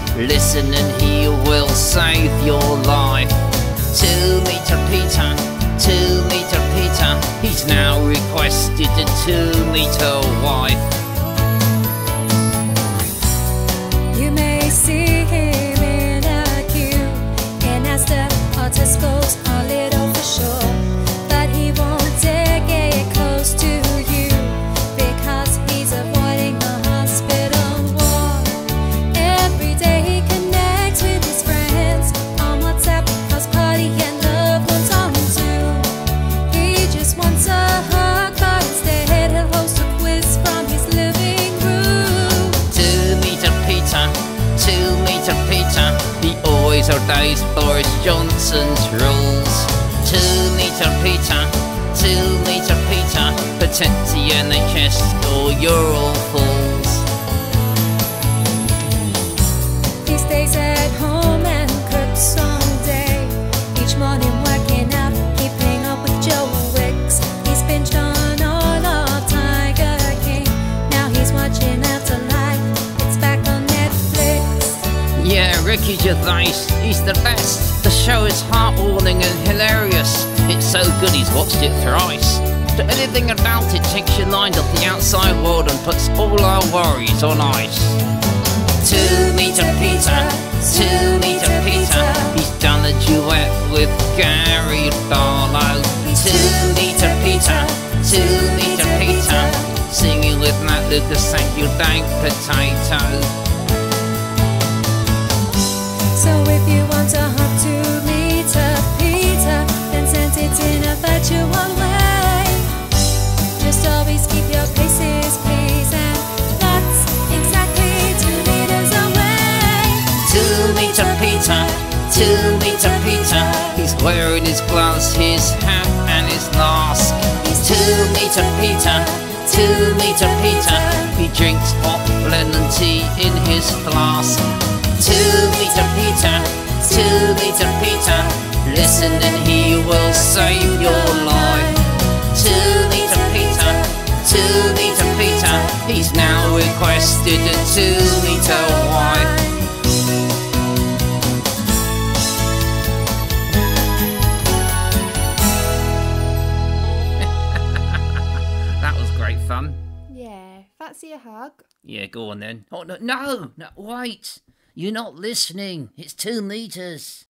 Listen and he will save your life. 2-meter Peter, 2-meter Peter, he's now requested a 2-meter wife. You may see him in a queue, and as the artist goes a little for sure, but he won't dare get close to you because he's avoiding the hospital wall. Every day he connects with his friends on WhatsApp, house party and loved ones on Zoom. He just wants a hug, but instead he'll host a quiz from his living room. 2-meter Peter, 2-meter Peter, he always obeys Boris Johnson's rules. 2-meter Peter, 2-meter Peter, protect the NHS or you're all fools. He stays at home and cooks all day, each morning working out, keeping up with Joe Wicks. He's binged on all of Tiger King, now he's watching Afterlife, it's back on Netflix. Yeah, Ricky Gervais, he's the best. The show is heartwarming and hilarious. It's so good he's watched it thrice. So anything about it takes your mind off the outside world and puts all our worries on ice. 2-meter Peter, 2-meter Peter, he's done a duet with Gary Barlow. 2-meter Peter, 2-meter Peter, singing with Matt Lucas, thank you, dank potato. So if you want a hug to meet a Peter, then send it in a virtual way. Just always keep your paces, please, and that's exactly 2 meters away. 2-meter Peter, 2-meter Peter, he's wearing his gloves, his hat and his mask. 2-meter Peter, 2-meter Peter, he drinks hot lemon tea in his flask. 2-meter Peter, 2-meter Peter, listen and he will save your life. 2-meter Peter, 2-meter Peter, he's now requested a 2-meter wife. That was great fun. Yeah, fancy a hug? Yeah, go on then. Oh, no, wait. You're not listening. It's 2 meters.